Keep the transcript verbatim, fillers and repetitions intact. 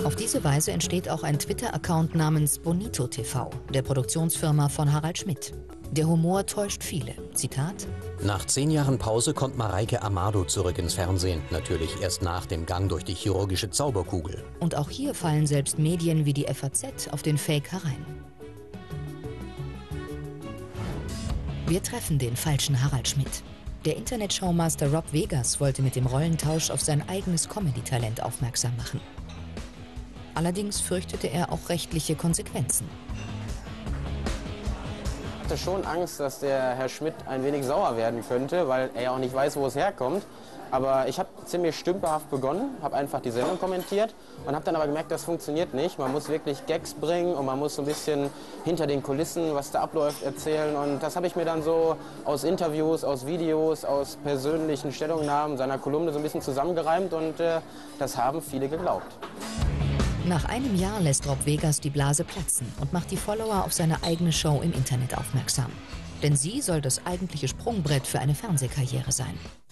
Auf diese Weise entsteht auch ein Twitter-Account namens Bonito T V, der Produktionsfirma von Harald Schmidt. Der Humor täuscht viele. Zitat: Nach zehn Jahren Pause kommt Mareike Amado zurück ins Fernsehen. Natürlich erst nach dem Gang durch die chirurgische Zauberkugel. Und auch hier fallen selbst Medien wie die F A Z auf den Fake herein. Wir treffen den falschen Harald Schmidt. Der Internet-Showmaster Rob Vegas wollte mit dem Rollentausch auf sein eigenes Comedy-Talent aufmerksam machen. Allerdings fürchtete er auch rechtliche Konsequenzen. Ich hatte schon Angst, dass der Herr Schmidt ein wenig sauer werden könnte, weil er ja auch nicht weiß, wo es herkommt. Aber ich habe ziemlich stümperhaft begonnen, habe einfach die Sendung kommentiert und habe dann aber gemerkt, das funktioniert nicht. Man muss wirklich Gags bringen und man muss so ein bisschen hinter den Kulissen, was da abläuft, erzählen. Und das habe ich mir dann so aus Interviews, aus Videos, aus persönlichen Stellungnahmen seiner Kolumne so ein bisschen zusammengereimt und äh, das haben viele geglaubt. Nach einem Jahr lässt Rob Vegas die Blase platzen und macht die Follower auf seine eigene Show im Internet aufmerksam. Denn sie soll das eigentliche Sprungbrett für eine Fernsehkarriere sein.